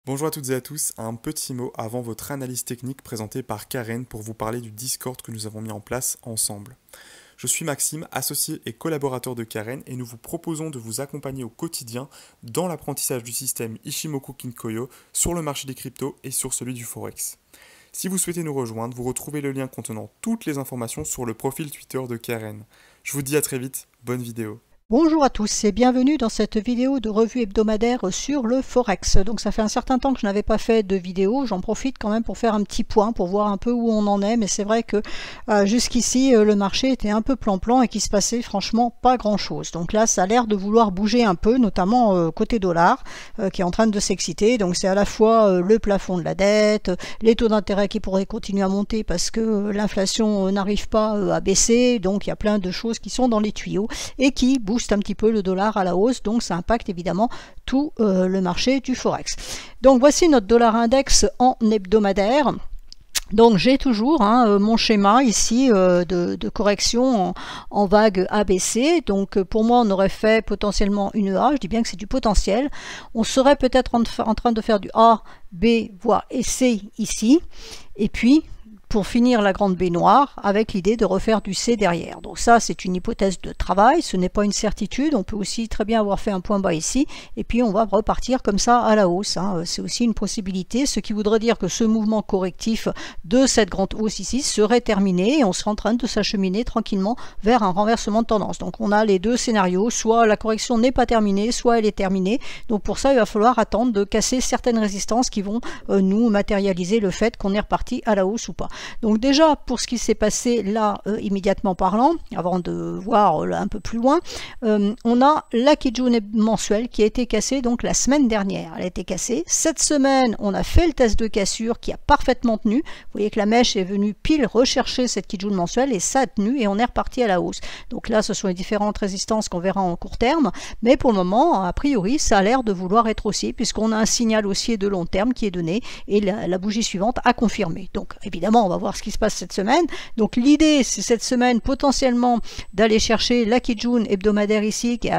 Bonjour à toutes et à tous, un petit mot avant votre analyse technique présentée par Karen pour vous parler du Discord que nous avons mis en place ensemble. Je suis Maxime, associé et collaborateur de Karen et nous vous proposons de vous accompagner au quotidien dans l'apprentissage du système Ichimoku Kinkoyo sur le marché des cryptos et sur celui du Forex. Si vous souhaitez nous rejoindre, vous retrouvez le lien contenant toutes les informations sur le profil Twitter de Karen. Je vous dis à très vite, bonne vidéo. Bonjour à tous et bienvenue dans cette vidéo de revue hebdomadaire sur le Forex. Donc ça fait un certain temps que je n'avais pas fait de vidéo, j'en profite quand même pour faire un petit point, pour voir un peu où on en est, mais c'est vrai que jusqu'ici le marché était un peu plan-plan et qu'il se passait franchement pas grand-chose. Donc là ça a l'air de vouloir bouger un peu, notamment côté dollar qui est en train de s'exciter. Donc c'est à la fois le plafond de la dette, les taux d'intérêt qui pourraient continuer à monter parce que l'inflation n'arrive pas à baisser, donc il y a plein de choses qui sont dans les tuyaux et qui bougent un petit peu le dollar à la hausse, donc ça impacte évidemment tout le marché du Forex. Donc voici notre dollar index en hebdomadaire. Donc j'ai toujours mon schéma ici de correction en vague ABC. Donc pour moi on aurait fait potentiellement une A, je dis bien que c'est du potentiel. On serait peut-être en train de faire du A, B, voire C ici. Et puis pour finir la grande B noire avec l'idée de refaire du C derrière. Donc ça c'est une hypothèse de travail, ce n'est pas une certitude, on peut aussi très bien avoir fait un point bas ici et puis on va repartir comme ça à la hausse, c'est aussi une possibilité, ce qui voudrait dire que ce mouvement correctif de cette grande hausse ici serait terminé et on serait en train de s'acheminer tranquillement vers un renversement de tendance. Donc on a les deux scénarios, soit la correction n'est pas terminée, soit elle est terminée, donc pour ça il va falloir attendre de casser certaines résistances qui vont nous matérialiser le fait qu'on est reparti à la hausse ou pas. Donc déjà, pour ce qui s'est passé là, immédiatement parlant, avant de voir un peu plus loin, on a la Kijun mensuelle qui a été cassée donc la semaine dernière. Elle a été cassée. Cette semaine, on a fait le test de cassure qui a parfaitement tenu. Vous voyez que la mèche est venue pile rechercher cette Kijun mensuelle et ça a tenu et on est reparti à la hausse. Donc là, ce sont les différentes résistances qu'on verra en court terme. Mais pour le moment, a priori, ça a l'air de vouloir être haussier puisqu'on a un signal haussier de long terme qui est donné et la bougie suivante a confirmé. Donc évidemment, on va voir ce qui se passe cette semaine. Donc l'idée c'est cette semaine potentiellement d'aller chercher la Kijun hebdomadaire ici qui est à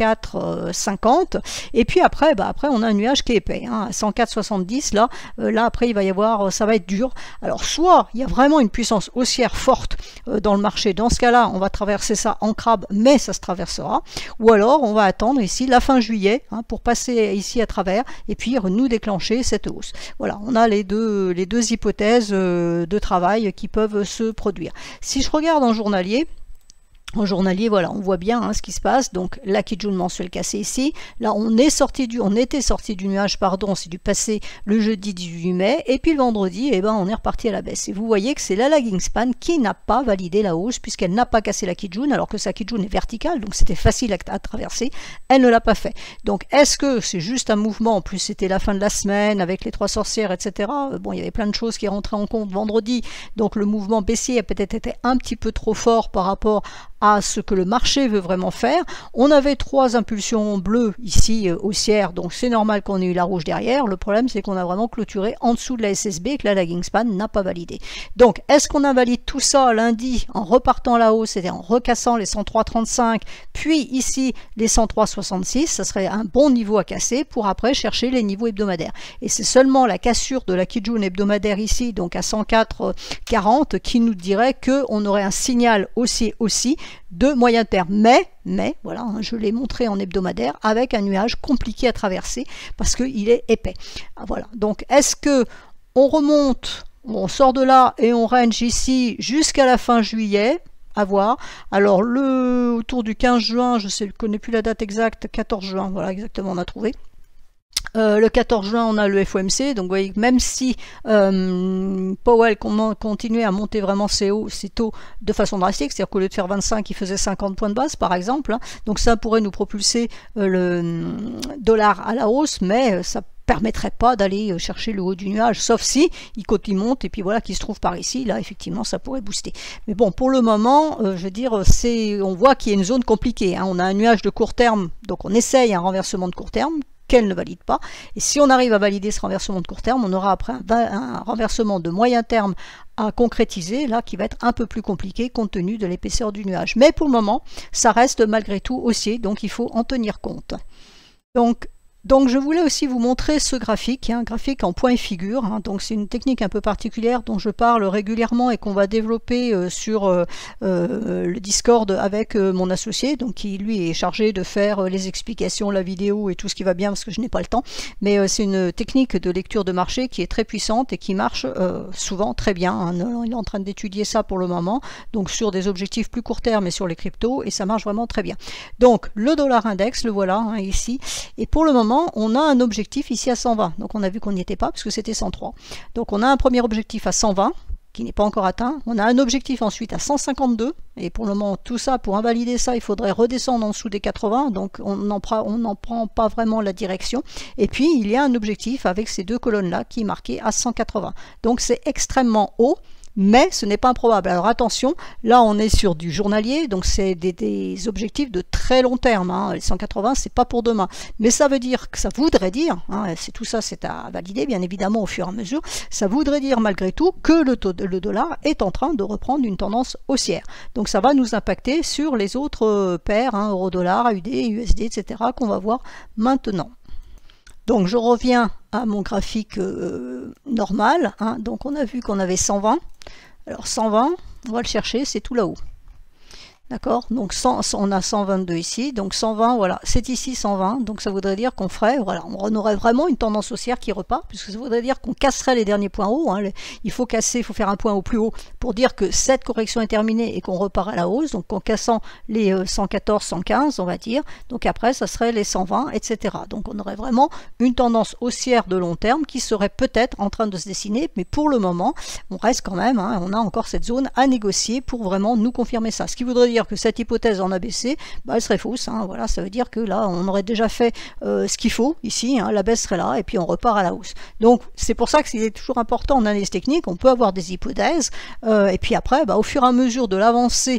104,50 et puis après on a un nuage qui est épais à 104,70 là après il va y avoir, ça va être dur. Alors soit il y a vraiment une puissance haussière forte dans le marché, dans ce cas là on va traverser ça en crabe mais ça se traversera, ou alors on va attendre ici la fin juillet pour passer ici à travers et puis nous déclencher cette hausse. Voilà, on a les deux hypothèses de travail qui peuvent se produire. Si je regarde en journalier, voilà, on voit bien ce qui se passe. Donc la Kijun mensuelle cassée ici. Là, on était sorti du nuage, pardon, c'est du passé le jeudi 18 mai. Et puis le vendredi, on est reparti à la baisse. Et vous voyez que c'est la lagging span qui n'a pas validé la hausse puisqu'elle n'a pas cassé la Kijun, alors que sa Kijun est verticale, donc c'était facile à traverser. Elle ne l'a pas fait. Donc est-ce que c'est juste un mouvement? En plus, c'était la fin de la semaine avec les trois sorcières, etc. Bon, il y avait plein de choses qui rentraient en compte vendredi. Donc le mouvement baissier a peut-être été un petit peu trop fort par rapport à ce que le marché veut vraiment faire. On avait trois impulsions bleues ici haussières, donc c'est normal qu'on ait eu la rouge derrière. Le problème c'est qu'on a vraiment clôturé en dessous de la SSB et que la lagging span n'a pas validé. Donc est-ce qu'on invalide tout ça lundi en repartant à la hausse, c'est-à-dire en recassant les 103,35, puis ici les 103,66, ça serait un bon niveau à casser pour après chercher les niveaux hebdomadaires. Et c'est seulement la cassure de la Kijun hebdomadaire ici, donc à 104,40, qui nous dirait qu'on aurait un signal haussier aussi de moyen terme, mais voilà, je l'ai montré en hebdomadaire avec un nuage compliqué à traverser parce qu'il est épais. Voilà, donc est-ce que on remonte, on sort de là et on range ici jusqu'à la fin juillet? À voir. Alors autour du 15 juin, je ne connais plus la date exacte, 14 juin, voilà exactement, on a trouvé. Le 14 juin, on a le FOMC, donc vous voyez, même si Powell continuait à monter vraiment ses taux de façon drastique, c'est-à-dire qu'au lieu de faire 25, il faisait 50 points de base par exemple, donc ça pourrait nous propulser le dollar à la hausse, mais ça permettrait pas d'aller chercher le haut du nuage, sauf si il monte et puis voilà qu'il se trouve par ici, là effectivement ça pourrait booster. Mais bon, pour le moment, je veux dire, on voit qu'il y a une zone compliquée, on a un nuage de court terme, donc on essaye un renversement de court terme, qu'elle ne valide pas. Et si on arrive à valider ce renversement de court terme, on aura après un renversement de moyen terme à concrétiser, là, qui va être un peu plus compliqué compte tenu de l'épaisseur du nuage. Mais pour le moment, ça reste malgré tout haussier, donc il faut en tenir compte. Donc, Donc je voulais aussi vous montrer ce graphique, un graphique en point et figure, hein. Donc c'est une technique un peu particulière dont je parle régulièrement et qu'on va développer sur le Discord avec mon associé, donc qui lui est chargé de faire les explications, la vidéo et tout ce qui va bien parce que je n'ai pas le temps. Mais c'est une technique de lecture de marché qui est très puissante et qui marche souvent très bien, hein. Il est en train d'étudier ça pour le moment, donc sur des objectifs plus court terme et sur les cryptos, et ça marche vraiment très bien. Donc le dollar index, le voilà, hein, ici, et pour le moment on a un objectif ici à 120, donc on a vu qu'on n'y était pas puisque c'était 103. Donc on a un premier objectif à 120 qui n'est pas encore atteint, on a un objectif ensuite à 152, et pour le moment tout ça, pour invalider ça, il faudrait redescendre en dessous des 80, donc on n'en prend pas vraiment la direction. Et puis il y a un objectif avec ces deux colonnes là qui est marqué à 180, donc c'est extrêmement haut, mais ce n'est pas improbable. Alors attention, là on est sur du journalier, donc c'est des objectifs de très long terme, hein. Les 180 c'est pas pour demain, mais ça veut dire que ça voudrait dire, hein, c'est tout ça, c'est à valider bien évidemment au fur et à mesure, ça voudrait dire malgré tout que le dollar est en train de reprendre une tendance haussière. Donc ça va nous impacter sur les autres paires, hein, euro-dollar, AUD, USD, etc. qu'on va voir maintenant. Donc je reviens à mon graphique normal, hein. Donc on a vu qu'on avait 120. Alors 120, on va le chercher, c'est tout là-haut. D'accord, donc on a 122 ici, donc 120, voilà, c'est ici 120, donc ça voudrait dire qu'on ferait, voilà, on aurait vraiment une tendance haussière qui repart, puisque ça voudrait dire qu'on casserait les derniers points hauts, hein. Il faut casser, il faut faire un point au plus haut pour dire que cette correction est terminée et qu'on repart à la hausse, donc en cassant les 114, 115, on va dire, donc après ça serait les 120, etc. Donc on aurait vraiment une tendance haussière de long terme qui serait peut-être en train de se dessiner, mais pour le moment, on reste quand même, hein, on a encore cette zone à négocier pour vraiment nous confirmer ça, ce qui voudrait dire que cette hypothèse en ABC, bah, elle serait fausse, hein. Voilà, ça veut dire que là on aurait déjà fait ce qu'il faut ici, hein, la baisse serait là et puis on repart à la hausse. Donc c'est pour ça que c'est toujours important en analyse technique, on peut avoir des hypothèses et puis après bah, au fur et à mesure de l'avancée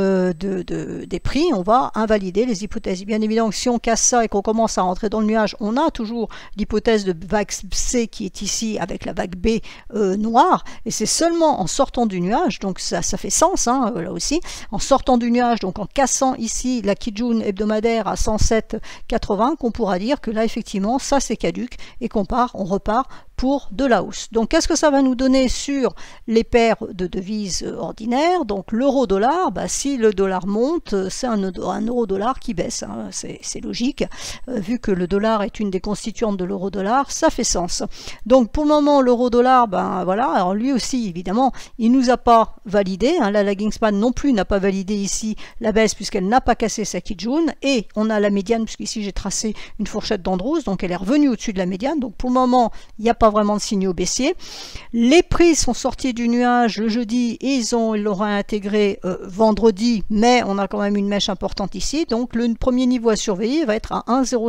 des prix, on va invalider les hypothèses. Et bien évidemment que si on casse ça et qu'on commence à rentrer dans le nuage, on a toujours l'hypothèse de vague C qui est ici avec la vague B noire, et c'est seulement en sortant du nuage, donc ça fait sens, hein, là aussi, en sortant du nuage, donc en cassant ici la Kijun hebdomadaire à 107,80, qu'on pourra dire que là effectivement ça c'est caduc et on repart pour de la hausse. Donc qu'est-ce que ça va nous donner sur les paires de devises ordinaires? Donc l'euro-dollar, bah, si le dollar monte, c'est un euro-dollar qui baisse, hein. C'est logique, vu que le dollar est une des constituantes de l'euro-dollar, ça fait sens. Donc pour le moment l'euro-dollar, ben voilà, alors lui aussi évidemment, il nous a pas validé, hein, la lagging span non plus n'a pas validé ici la baisse puisqu'elle n'a pas cassé sa Kijun, et on a la médiane puisqu'ici j'ai tracé une fourchette d'Andrews, donc elle est revenue au-dessus de la médiane, donc pour le moment il n'y a pas vraiment de signaux baissiers. Les prix sont sortis du nuage le jeudi et ils l'auront intégré vendredi, mais on a quand même une mèche importante ici, donc le premier niveau à surveiller va être à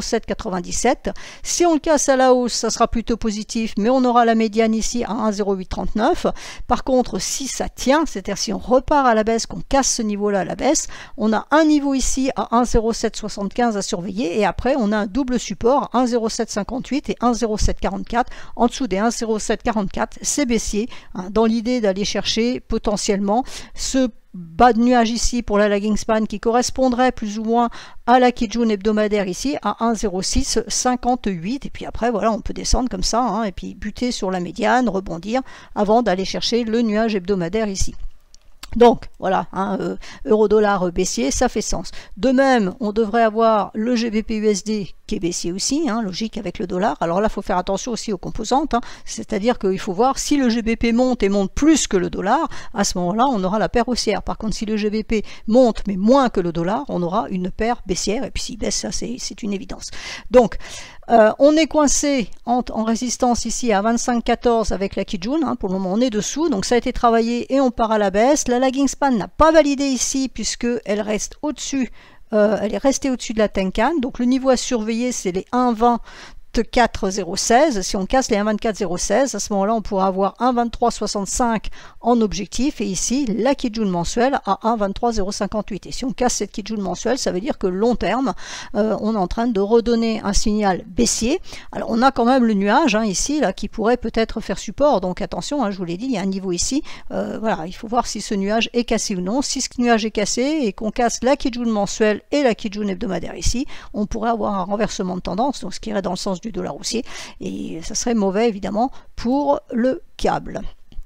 1,0797. Si on le casse à la hausse, ça sera plutôt positif, mais on aura la médiane ici à 1,0839. Par contre, si ça tient, c'est-à-dire si on repart à la baisse, qu'on casse ce niveau-là à la baisse, on a un niveau ici à 1,0775 à surveiller, et après on a un double support 1,0758 et 1,0744. En dessous des 1,0744, c'est baissier, hein, dans l'idée d'aller chercher potentiellement ce bas de nuage ici pour la lagging span qui correspondrait plus ou moins à la Kijun hebdomadaire ici à 1,0658, et puis après voilà, on peut descendre comme ça, hein, et puis buter sur la médiane, rebondir avant d'aller chercher le nuage hebdomadaire ici. Donc voilà, hein, euro-dollar baissier, ça fait sens. De même, on devrait avoir le GBP-USD qui est baissier aussi, hein, logique avec le dollar. Alors là, il faut faire attention aussi aux composantes, hein, c'est-à-dire qu'il faut voir si le GBP monte et monte plus que le dollar, à ce moment-là, on aura la paire haussière. Par contre, si le GBP monte mais moins que le dollar, on aura une paire baissière, et puis s'il baisse, ça c'est une évidence. Donc, on est coincé en résistance ici à 25,14 avec la Kijun, hein, pour le moment on est dessous, donc ça a été travaillé et on part à la baisse. La lagging span n'a pas validé ici puisqu'elle reste au-dessus, elle est restée au-dessus de la Tenkan, donc le niveau à surveiller c'est les 1,20 1,24,016. Si on casse les 1,24,016, à ce moment-là, on pourra avoir 1,23,65 en objectif, et ici, la Kijun mensuelle à 1,23,058. Et si on casse cette Kijun mensuelle, ça veut dire que long terme, on est en train de redonner un signal baissier. Alors, on a quand même le nuage, hein, ici, là, qui pourrait peut-être faire support. Donc, attention, hein, je vous l'ai dit, il y a un niveau ici. Voilà, il faut voir si ce nuage est cassé ou non. Si ce nuage est cassé et qu'on casse la Kijun mensuelle et la Kijun hebdomadaire ici, on pourrait avoir un renversement de tendance, donc ce qui irait dans le sens du dollar haussier, et ça serait mauvais évidemment pour le câble.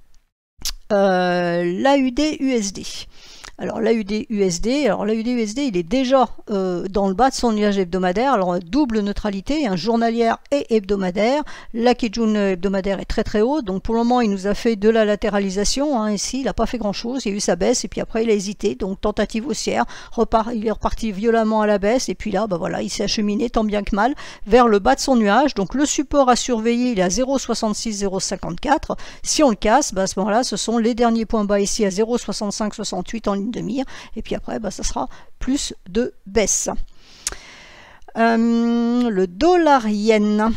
L'AUD-USD. Alors l'AUD-USD, il est déjà dans le bas de son nuage hebdomadaire. Alors double neutralité, hein, journalière et hebdomadaire. La Kijun hebdomadaire est très très haute, donc pour le moment il nous a fait de la latéralisation, hein, ici il n'a pas fait grand chose, il y a eu sa baisse et puis après il a hésité, donc tentative haussière, il est reparti violemment à la baisse et puis là bah voilà, il s'est acheminé tant bien que mal vers le bas de son nuage. Donc le support à surveiller, il est à 0,66-0,54. Si on le casse, bah, à ce moment-là ce sont les derniers points bas ici à 0,65-68 en ligne de mire, et puis après bah, ça sera plus de baisse. Le dollar yen.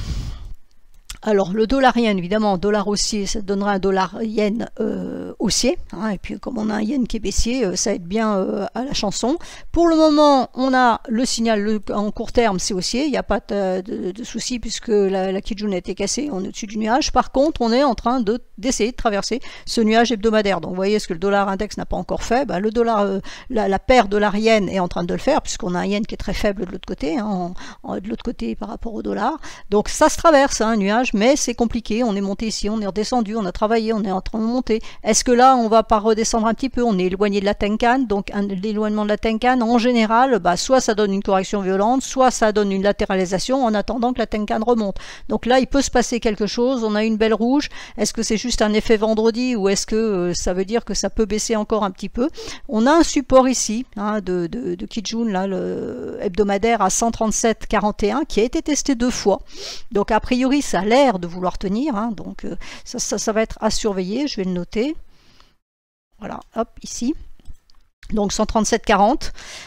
Alors le dollar yen, évidemment, dollar haussier, ça donnera un dollar yen haussier, hein, et puis comme on a un yen qui est baissier, ça aide bien à la chanson. Pour le moment, on a le signal en court terme, c'est haussier, il n'y a pas de souci puisque la Kijun a été cassée, on est au-dessus du nuage. Par contre, on est en train d'essayer de traverser ce nuage hebdomadaire. Donc vous voyez ce que le dollar index n'a pas encore fait, ben, le dollar, la paire dollar yen est en train de le faire puisqu'on a un yen qui est très faible de l'autre côté, hein, de l'autre côté par rapport au dollar. Donc ça se traverse, hein, un nuage, mais c'est compliqué, on est monté ici, on est redescendu, on a travaillé, on est en train de monter. Est-ce que là, on va pas redescendre un petit peu? On est éloigné de la Tenkan, donc l'éloignement de la Tenkan, en général, bah, soit ça donne une correction violente, soit ça donne une latéralisation en attendant que la Tenkan remonte. Donc là, il peut se passer quelque chose, on a une belle rouge. Est-ce que c'est juste un effet vendredi ou est-ce que ça veut dire que ça peut baisser encore un petit peu? On a un support ici, hein, de Kijun, là, le hebdomadaire à 137,41 qui a été testé 2 fois. Donc a priori, ça a l'air de vouloir tenir, hein, donc ça va être à surveiller, je vais le noter. Voilà, hop, ici. Donc 137,40.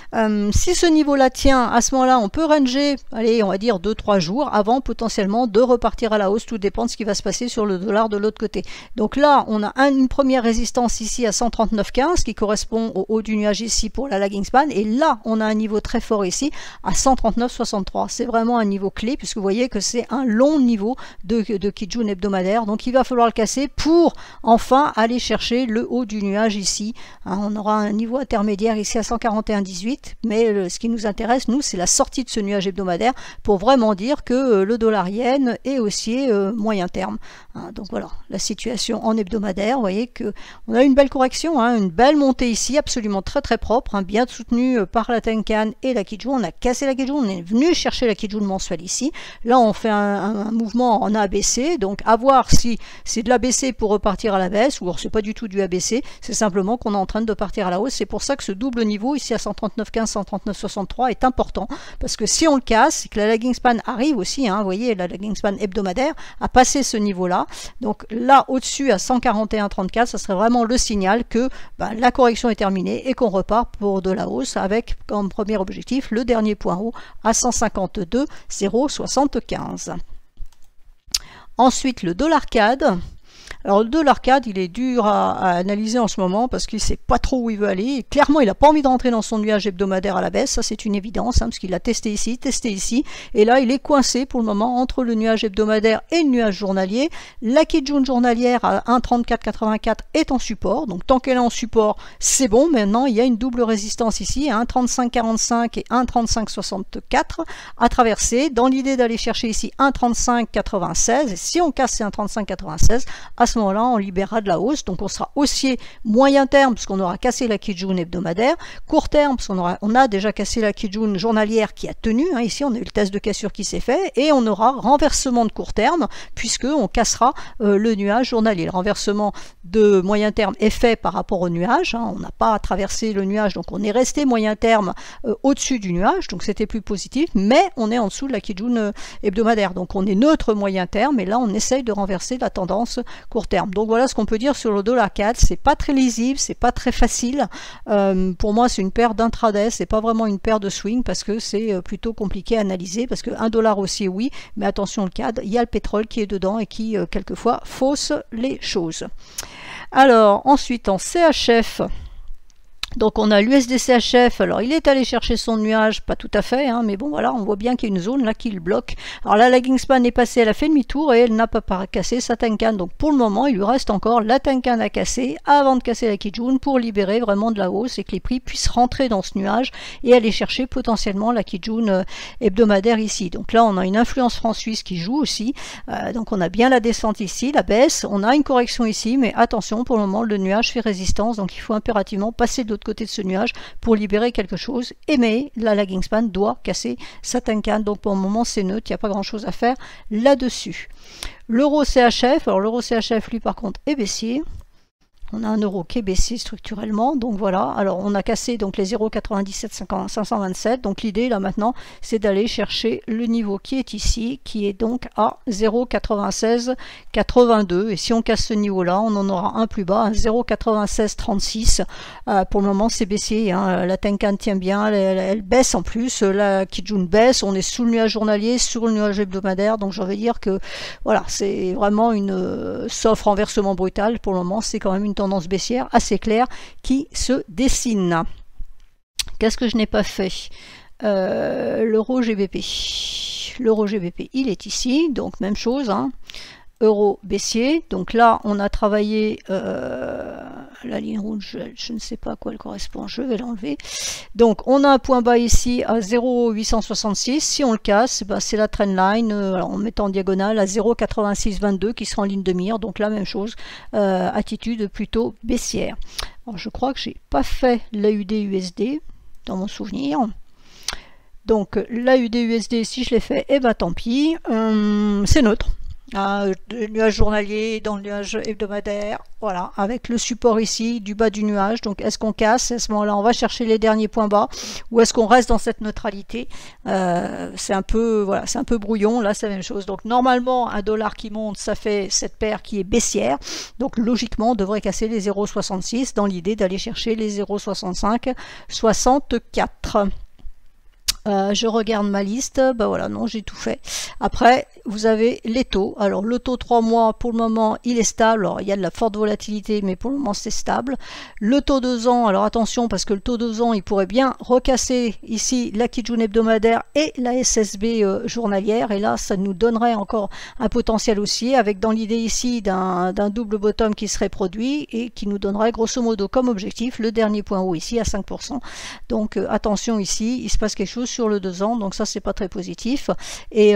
Si ce niveau-là tient, à ce moment-là, on peut ranger, allez, on va dire 2-3 jours avant potentiellement de repartir à la hausse. Tout dépend de ce qui va se passer sur le dollar de l'autre côté. Donc là, on a une première résistance ici à 139,15 qui correspond au haut du nuage ici pour la lagging span. Et là, on a un niveau très fort ici à 139,63. C'est vraiment un niveau clé puisque vous voyez que c'est un long niveau de Kijun hebdomadaire. Donc il va falloir le casser pour enfin aller chercher le haut du nuage ici. Hein, on aura un niveau intermédiaire ici à 141,18. Mais ce qui nous intéresse, nous, c'est la sortie de ce nuage hebdomadaire pour vraiment dire que le dollar yen est haussier moyen terme. Hein, donc voilà, la situation en hebdomadaire, vous voyez qu'on a une belle correction, hein, une belle montée ici, absolument très très propre, hein, bien soutenue par la Tenkan et la Kijun. On a cassé la Kijun, on est venu chercher la Kijun mensuelle ici. Là, on fait un mouvement en ABC, donc à voir si c'est de l'ABC pour repartir à la baisse, ou alors c'est pas du tout du ABC, c'est simplement qu'on est en train de partir à la hausse. C'est pour ça que ce double niveau ici à 139,15, 139,63 est important, parce que si on le casse, et que la lagging span arrive aussi, hein, vous voyez, la lagging span hebdomadaire a passé ce niveau-là, donc là, au-dessus à 141,34, ça serait vraiment le signal que la correction est terminée et qu'on repart pour de la hausse avec comme premier objectif le dernier point haut à 152,075. Ensuite, le dollar CAD. Alors le dollar CAD, il est dur à analyser en ce moment parce qu'il ne sait pas trop où il veut aller. Et clairement, il n'a pas envie de rentrer dans son nuage hebdomadaire à la baisse, ça c'est une évidence, hein, parce qu'il l'a testé ici, et là il est coincé pour le moment entre le nuage hebdomadaire et le nuage journalier. La Kijun journalière à 1,3484 est en support, donc tant qu'elle est en support, c'est bon. Maintenant, il y a une double résistance ici, à 1,3545 et 1,3564 à traverser, dans l'idée d'aller chercher ici 1,3596, et si on casse ces 1,3596, à ce moment-là, on libérera de la hausse, donc on sera haussier moyen terme, puisqu'on aura cassé la Kijun hebdomadaire, court terme, parce qu'on a déjà cassé la Kijun journalière qui a tenu, hein, ici on a eu le test de cassure qui s'est fait, et on aura renversement de court terme, puisqu'on cassera le nuage journalier. Le renversement de moyen terme est fait par rapport au nuage, hein, on n'a pas traversé le nuage, donc on est resté moyen terme au-dessus du nuage, donc c'était plus positif, mais on est en dessous de la Kijun hebdomadaire, donc on est neutre moyen terme, et là on essaye de renverser la tendance court court terme. Donc voilà ce qu'on peut dire sur le dollar CAD. C'est pas très lisible, c'est pas très facile. Pour moi, c'est une paire d'intraday, c'est pas vraiment une paire de swing parce que c'est plutôt compliqué à analyser. Parce que $1 haussier, oui, mais attention le CAD, il y a le pétrole qui est dedans et qui quelquefois fausse les choses. Alors ensuite en CHF. Donc on a l'USD-CHF, alors il est allé chercher son nuage, pas tout à fait, hein, mais bon voilà, on voit bien qu'il y a une zone là qui le bloque. Alors la lagging span est passée, elle a fait demi-tour et elle n'a pas cassé sa Tenkan. Donc pour le moment, il lui reste encore la Tenkan à casser avant de casser la Kijun pour libérer vraiment de la hausse et que les prix puissent rentrer dans ce nuage et aller chercher potentiellement la Kijun hebdomadaire ici. Donc là, on a une influence franc-suisse qui joue aussi. Donc on a bien la descente ici, la baisse, on a une correction ici, mais attention, pour le moment, le nuage fait résistance, donc il faut impérativement passer de l'autre côté de ce nuage pour libérer quelque chose. Et mais la lagging span doit casser sa Tenkan, donc pour le moment c'est neutre, il n'y a pas grand chose à faire là-dessus. L'euro CHF, alors l'euro CHF lui par contre est baissier. On a un euro qui est baissier structurellement, donc voilà. Alors on a cassé donc les 0,97 527, donc l'idée là maintenant c'est d'aller chercher le niveau qui est ici, qui est donc à 0,96 82, et si on casse ce niveau là, on en aura un plus bas, 0,96 36. Pour le moment c'est baissier, hein. La Tenkan tient bien, elle baisse en plus, la Kijun baisse, on est sous le nuage journalier, sur le nuage hebdomadaire, donc j'ai envie de dire que voilà, c'est vraiment une sauf renversement brutal, pour le moment c'est quand même une tendance baissière assez claire qui se dessine. Qu'est-ce que je n'ai pas fait? L'euro GBP. L'euro GBP, il est ici, donc même chose, hein. Euro baissier, donc là on a travaillé la ligne rouge, je ne sais pas à quoi elle correspond, je vais l'enlever. Donc on a un point bas ici à 0,866, si on le casse, bah, c'est la trendline, en mettant en diagonale à 0,8622 qui sera en ligne de mire, donc la même chose, attitude plutôt baissière. Alors je crois que j'ai pas fait l'AUD-USD dans mon souvenir. Donc l'AUD-USD, si je l'ai fait, et ben tant pis, c'est neutre. Le nuage journalier dans le nuage hebdomadaire, voilà, avec le support ici du bas du nuage. Donc est-ce qu'on casse? À ce moment-là, on va chercher les derniers points bas, ou est-ce qu'on reste dans cette neutralité? C'est un peu, voilà, c'est un peu brouillon. Là c'est la même chose. Donc normalement un dollar qui monte, ça fait cette paire qui est baissière, donc logiquement on devrait casser les 0,66 dans l'idée d'aller chercher les 0,65 64. Je regarde ma liste, bah voilà, non, j'ai tout fait. Après, vous avez les taux. Alors, le taux 3 mois, pour le moment, il est stable. Alors, il y a de la forte volatilité, mais pour le moment, c'est stable. Le taux 2 ans, alors attention, parce que le taux 2 ans, il pourrait bien recasser ici la Kijun hebdomadaire et la SSB journalière. Et là, ça nous donnerait encore un potentiel haussier, avec dans l'idée ici d'un double bottom qui serait produit et qui nous donnerait grosso modo comme objectif le dernier point haut ici à 5%. Donc, attention ici, il se passe quelque chose sur le 2 ans, donc ça c'est pas très positif. Et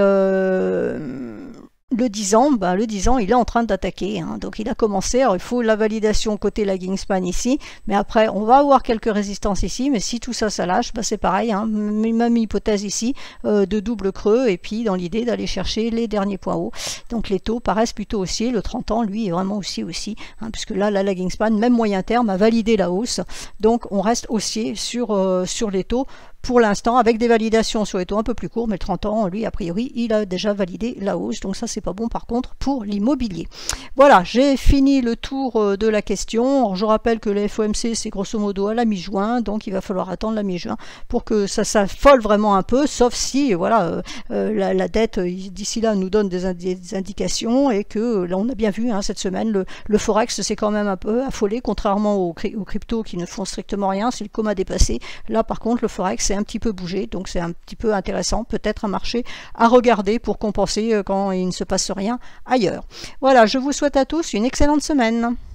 le 10 ans, bah, le 10 ans, il est en train d'attaquer, hein. Donc il a commencé, alors il faut la validation côté lagging span ici, mais après on va avoir quelques résistances ici, mais si tout ça, ça lâche, bah, c'est pareil, hein. Même hypothèse ici de double creux, et puis dans l'idée d'aller chercher les derniers points hauts. Donc les taux paraissent plutôt haussiers, le 30 ans, lui, est vraiment haussier aussi, hein, puisque là, la lagging span, même moyen terme, a validé la hausse, donc on reste haussier sur les taux, pour l'instant, avec des validations sur les taux un peu plus courts, mais le 30 ans, lui, a priori, il a déjà validé la hausse, donc ça, c'est pas bon par contre pour l'immobilier. Voilà, j'ai fini le tour de la question. Alors, je rappelle que le FOMC, c'est grosso modo à la mi-juin, donc il va falloir attendre la mi-juin pour que ça s'affole vraiment un peu, sauf si, voilà, la dette, d'ici là, nous donne des indications, et que, là, on a bien vu, hein, cette semaine, le Forex s'est quand même un peu affolé, contrairement aux cryptos qui ne font strictement rien, c'est le coma dépassé. Là, par contre, le Forex c'est un petit peu bougé, donc c'est un petit peu intéressant, peut-être un marché à regarder pour compenser quand il ne se passe rien ailleurs. Voilà, je vous souhaite à tous une excellente semaine.